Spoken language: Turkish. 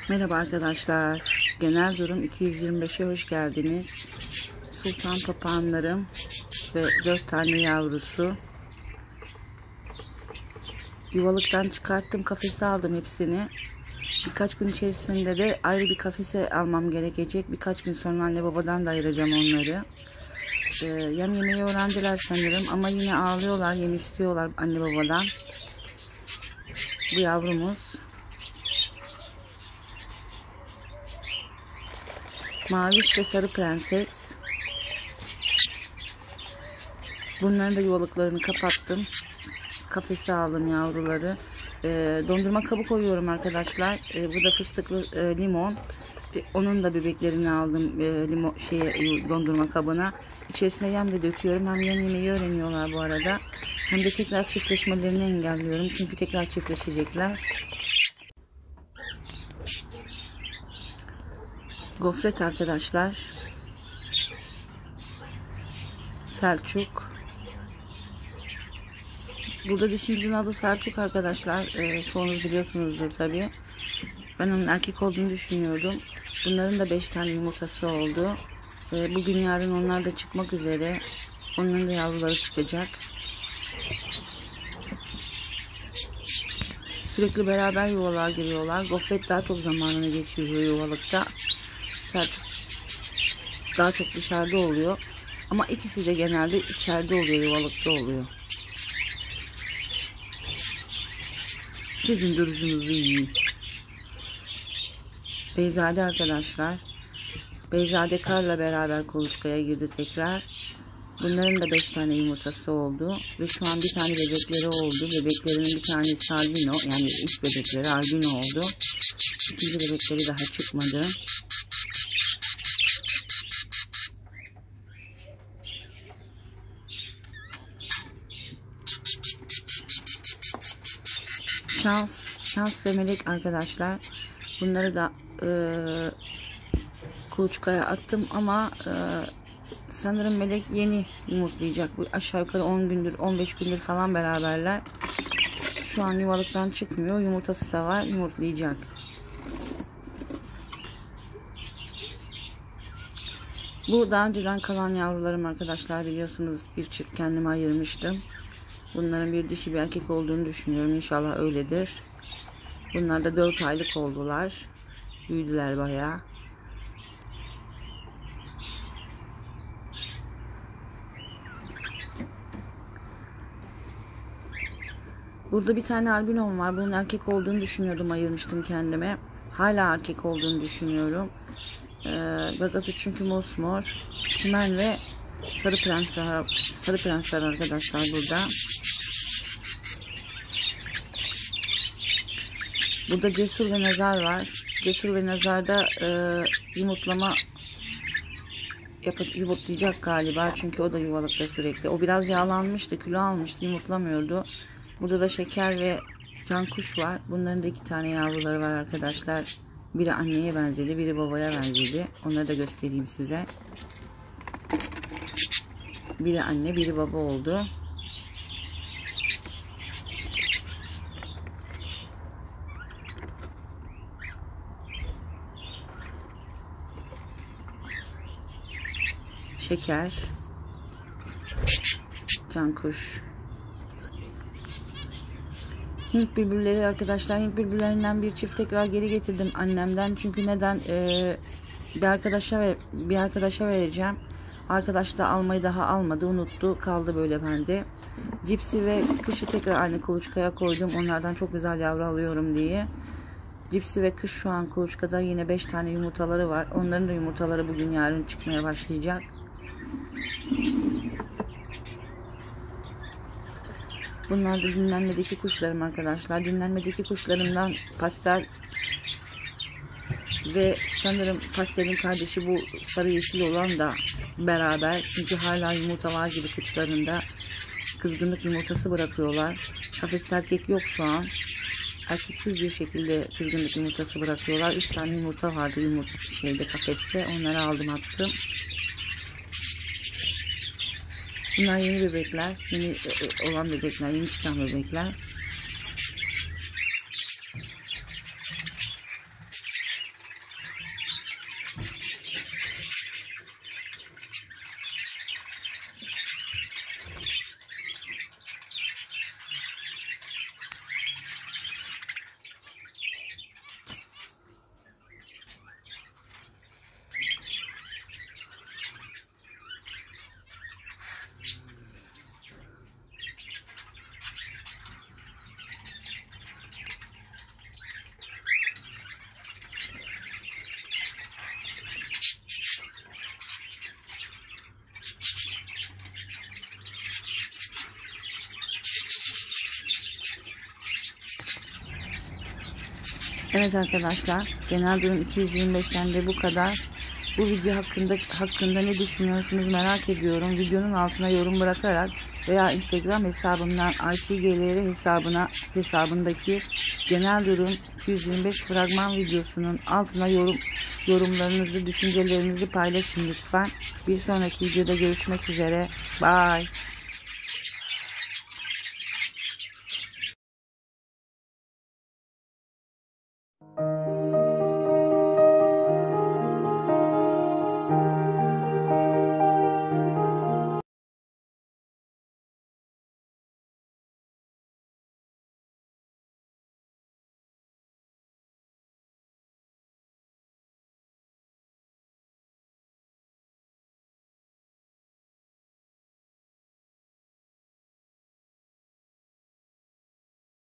Merhaba arkadaşlar. Genel durum 225'e hoş geldiniz. Sultan papağanlarım ve 4 tane yavrusu. Yuvalıktan çıkarttım, kafese aldım hepsini. Birkaç gün içerisinde de ayrı bir kafese almam gerekecek. Birkaç gün sonra anne babadan da ayıracağım onları. Yem yemeyi öğrendiler sanırım ama yine ağlıyorlar, yem istiyorlar anne babadan. Bu yavrumuz. Maviş ve sarı prenses. Bunların da yuvalıklarını kapattım. Kafese aldım yavruları. Dondurma kabı koyuyorum arkadaşlar. Bu da fıstıklı limon. Onun da bebeklerini aldım dondurma kabına. İçerisine yem de döküyorum. Hem yem yemeyi öğreniyorlar bu arada. Hem de tekrar çiftleşmelerini engelliyorum. Çünkü tekrar çiftleşecekler. Gofret arkadaşlar. Selçuk. Burada dişimizin adı Selçuk arkadaşlar. Çoğunuz biliyorsunuzdur tabi. Ben onun erkek olduğunu düşünüyordum. Bunların da 5 tane yumurtası oldu. Bugün yarın onlar da çıkmak üzere. Onların da yavruları çıkacak. Sürekli beraber yuvalığa giriyorlar. Gofret daha çok zamanını geçiriyor yuvalıkta. Selçuk daha çok dışarıda oluyor. Ama ikisi de genelde içeride oluyor, yuvalıkta oluyor. Sizin durucunuzu yiyin. Beyzade arkadaşlar. Beyzade Kar'la beraber kuluçkaya girdi tekrar. Bunların da 5 tane yumurtası oldu. Ve şu an bir tane bebekleri oldu. Bebeklerinin bir tanesi albino. Yani ilk bebekleri albino oldu. İkinci bebekleri daha çıkmadı. Şans ve Melek arkadaşlar. Bunları da kuluçkaya attım ama sanırım Melek yeni yumurtlayacak. Bu aşağı yukarı 10 gündür 15 gündür falan beraberler. Şu an yuvalıktan çıkmıyor. Yumurtası da var. Yumurtlayacak. Bu daha önceden kalan yavrularım arkadaşlar, biliyorsunuz bir çift kendime ayırmıştım. Bunların bir dişi bir erkek olduğunu düşünüyorum. İnşallah öyledir. Bunlar da 4 aylık oldular. Büyüdüler bayağı. Burada bir tane albinom var. Bunun erkek olduğunu düşünüyordum. Ayırmıştım kendime. Hala erkek olduğunu düşünüyorum. Gagası çünkü mosmor. Çimen ve sarı prensler arkadaşlar burada. Burada Cesur ve Nazar var. Cesur ve Nazar'da yumurtlayacak galiba. Çünkü o da yuvalıkta sürekli. O biraz yağlanmıştı, kilo almıştı, yumurtlamıyordu. Burada da Şeker ve Cankuş var. Bunların da 2 tane yavruları var arkadaşlar. Biri anneye benzedi, biri babaya benzedi. Onları da göstereyim size. Biri anne, biri baba oldu. Şeker, Cankuş. Hint bülbülleri arkadaşlar. Hint bülbüllerinden bir çift tekrar geri getirdim annemden. Çünkü neden? Bir arkadaşa vereceğim. Arkadaş da almayı daha almadı, unuttu, kaldı böyle bende. Cipsi ve Kış'ı tekrar aynı kuluçkaya koydum. Onlardan çok güzel yavru alıyorum diye. Cipsi ve Kış şu an kuluçkada, yine 5 tane yumurtaları var. Onların da yumurtaları bugün yarın çıkmaya başlayacak. Bunlar da dinlenmedeki kuşlarım arkadaşlar. Dinlenmedeki kuşlarımdan Pastel ve sanırım Pastel'in kardeşi bu sarı yeşil olan da beraber. Çünkü hala yumurta var gibi kuşlarında. Kızgınlık yumurtası bırakıyorlar. Kafeste erkek yok şu an. Erkeksiz bir şekilde kızgınlık yumurtası bırakıyorlar. 3 tane yumurta vardı kafeste. Onları aldım, attım. Bunlar yeni bebekler. Yeni olan bebekler. Yeni çıkan bebekler. Evet arkadaşlar, genel durum 225'ten de bu kadar. Bu video hakkında ne düşünüyorsunuz merak ediyorum. Videonun altına yorum bırakarak veya Instagram hesabımdan ITGLR hesabındaki genel durum 225 fragman videosunun altına yorumlarınızı, düşüncelerinizi paylaşın lütfen. Bir sonraki videoda görüşmek üzere. Bye.